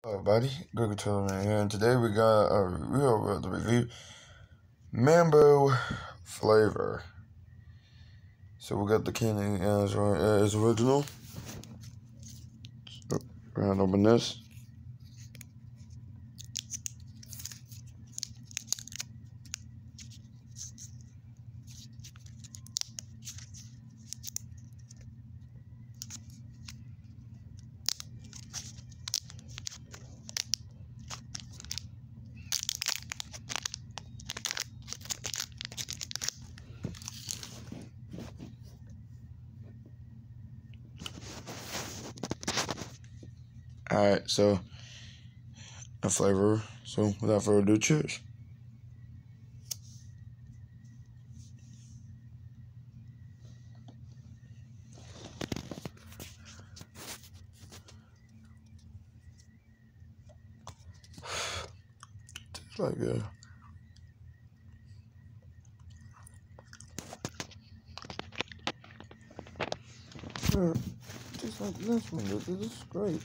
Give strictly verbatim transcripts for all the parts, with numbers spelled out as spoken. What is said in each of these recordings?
Hello, everybody. Good to man here, and today we got a review of the review Mamba flavor. So we got the candy as as original. So we're gonna open this. Alright, so a flavor. So without further ado, cheers. Tastes like a uh, tastes like this one. This is great.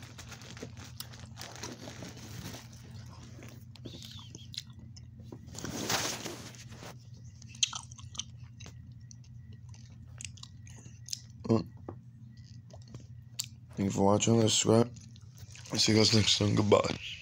Well, thank you for watching. Let's subscribe. See you guys next time. Goodbye.